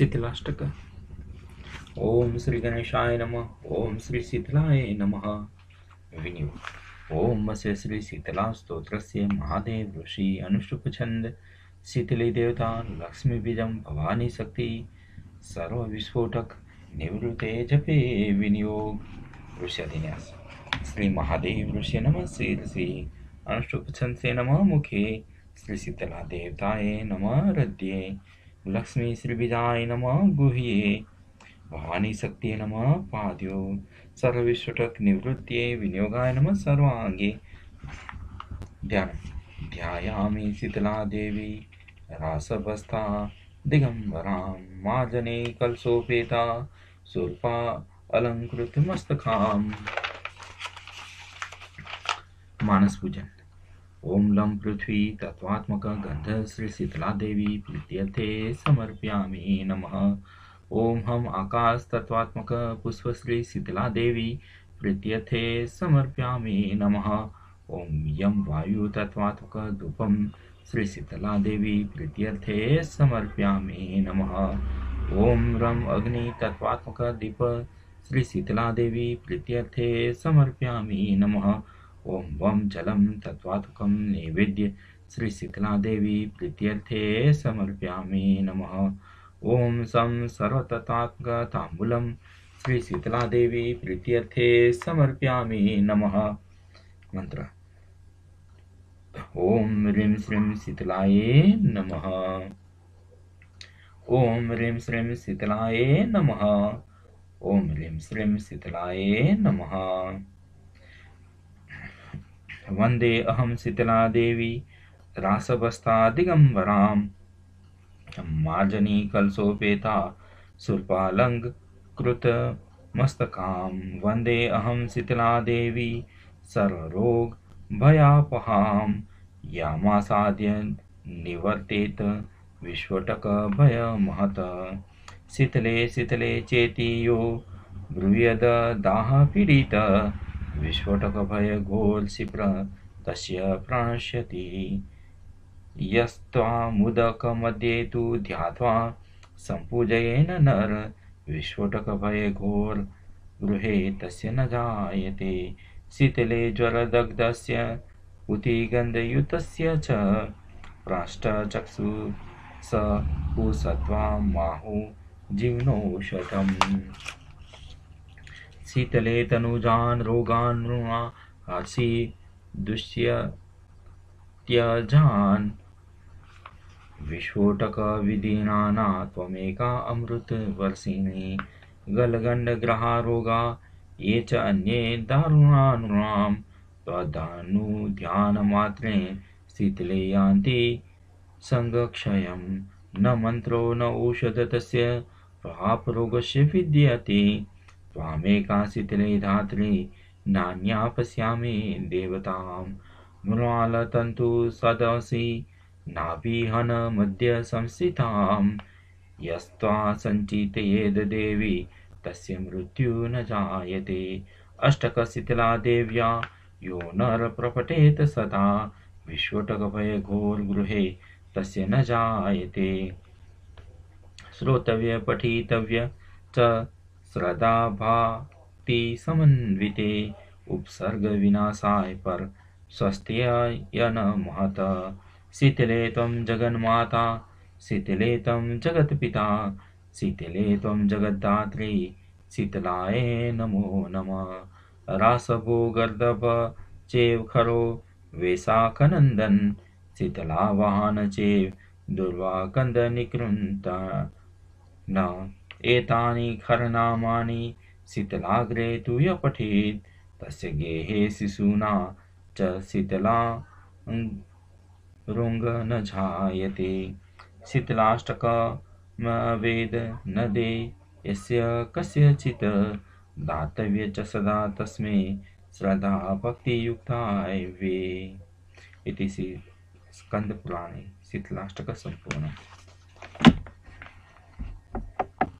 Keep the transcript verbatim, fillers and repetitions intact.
शीतलाष्टक। ओम श्री गणेशाय नमः। ओम श्री शीतलाय नमः। विनियोग। ओम अस्य श्री शीतला स्तोत्रस्य महादेव ऋषि अनुष्टुप छंद शीतली देवता लक्ष्मी बीजम भवानी शक्ति सर्व विस्फोटक निवृत्ते जपे विनियोग। ऋष्याधिन्यास। श्री महादेव ऋषि नमः शीर्षि अनुष्टुप छंद से नमः मुखे श्री शीतला देवताये नमः हृदये लक्ष्मी श्री बीजाय नमः गुह्ये भवानी शक्ति नमः पाद्यो सर्वविश्वटक निवृत्त्यै विनियोगाय नमः सर्वांगे। ध्यान। ध्यायामि शीतला देवी रासवस्था दिगंबरां मार्जने कलशोपेता शूर्पा अलंकृत मस्तकाम्। मानस पूजन। ओम लम पृथ्वी तत्वात्मक गंध श्री शीतला देवी प्रीत्यर्थे समर्पयामि नमः। ओम हम आकाश तत्वात्मक पुष्प श्री शीतला देवी प्रीत्यर्थे समर्पयामि नमः। ओम यम वायु तत्वात्मक धूपम श्री शीतला देवी प्रीत्यर्थे समर्पयामि नमः। ओम रम अग्नि तत्वात्मक दीप श्री शीतला देवी प्रीत्यर्थे समर्पयामि नमः। ओम वम जलम तत्वात्मकं नैवेद्य श्री शीतला देवी प्रीत्यर्थे समर्पयामि नमः। ओम सम सर्वतत्वात्मक तांबूलम श्री शीतला देवी प्रीत्यर्थे समर्पयामि नमः। मंत्र। ओम ह्रीं श्रीं शीतलाये नमः। ओम ह्रीं श्रीं शीतलाये नमः। ओम ह्रीं श्रीं शीतलाये नमः। वंदे अहम शीतला देवी रासवस्था दिगंबरां मार्जनी कलशोपेता शूर्पालंकृत मस्तकां। वंदे अहम शीतला देवी सर्वरोग भयापहां यामासाद्य निवर्तेत विश्वटक भय महत। शीतले शीतले चेति यो ब्रूयद दाह पीडित विस्फोटक भय घोर क्षिप्र तस्य प्रणश्यति। यस्त्वामुदक मध्ये तु ध्यात्वा संपूजयेन नर विस्फोटक भय घोर गृहे तस्य न जायते। शीतले ज्वरदग्धस्य पुतिगन्धयुतस्य च प्राष्टचक्षु स कुसत्वा माहु जीवनौषधम्। शीतले तनुजान रोगान हर्षि दुष्य त्यजान विस्फोटक विदीनाना त्वमेका अमृत वर्षिणी। गलगंड ग्रहा रोगा ये च अन्ये दारुणानुराम त्वदानु ध्यान मात्रे शीतले यान्ति संगक्षयम्। न मंत्रो न औषध तस्य पाप रोगस्य विद्यते। त्वामेका शीतले धात्री नान्या पश्यामि देवतां। मृणालतन्तु सदसि नाभिहन मध्य संस्थितां। यस्त्वा संचितयेद देवी तस्य मृत्यु न जायते। अष्टक शीतला देव्या यो नर प्रपठेत सदा विस्फोटक भय घोर गृहे तस्य न जायते। श्रोतव्य पठितव्य च श्रद्धा भक्ति समन्विते उपसर्ग विनाशाय पर स्वस्त्ययन महत। शीतले त्वं जगन्माता शीतले त्वं जगत्पिता शीतले त्वं जगद्धात्री शीतलाय नमो नमः। रासभो गर्दभ चेव खरो वैशाखनन्दन शीतला वाहन चेव दुर्वाकन्द निकृन्त न। एतानि खरनामानि शीतलाग्रे तु य पठेत् तस्य गेहे शिशूना च शीतला रोग न जायते। शीतलाष्टकमवेद न दे यस्य कस्यचित् दातव्य च सदा तस्मै श्रद्धा भक्तियुक्ताय वे। इति स्कंद पुराणे शीतलाष्टक संपूर्ण।